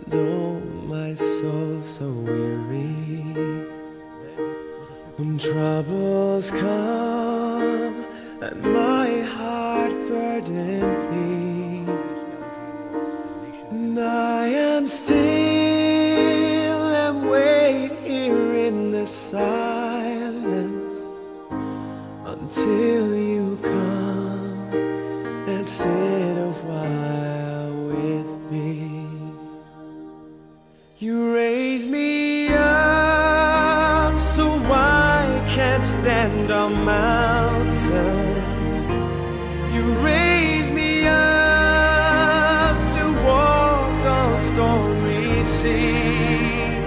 though my soul's so weary, when troubles come and my heart burden me, and I am still and wait here in the silence until you come and sit a while with me. You raise me up so I can't stand on mountains. You raise me up to walk on stormy seas.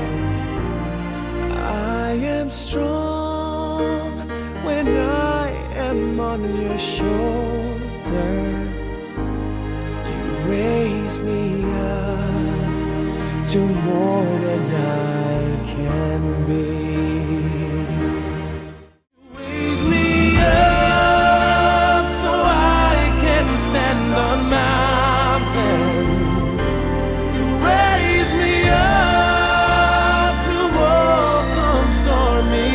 I am strong when I am on your shoulders. You raise me up to more than I can be. Raise me up so I can stand on mountains. You raise me up to walk on stormy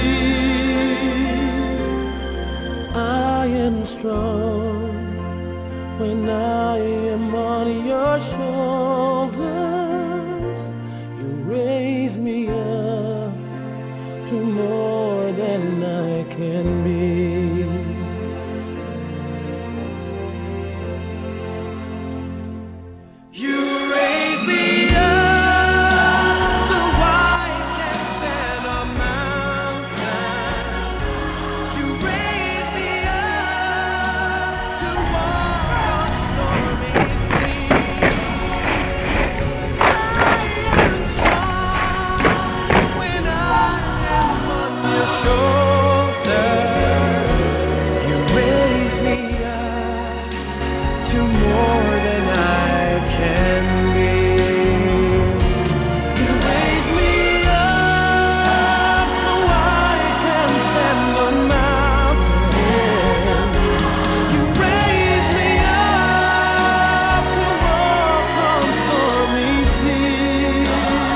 seas. I am strong when I am on your shoulders. You raise me up to more than I can be. You raise me up so I can stand on mountains. You raise me up to walk on stormy seas. I am strong when I am on your shoulders. You raise me up to more than I can be. You raise me up so I can stand on mountains. You raise me up to walk on stormy seas.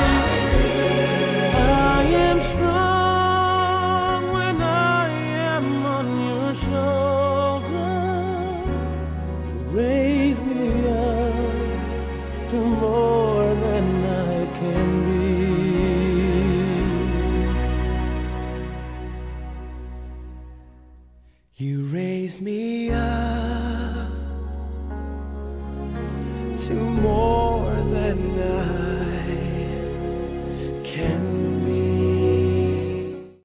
I am strong when I am on your shoulder. You raise me up to more than I can be. You raise me up to more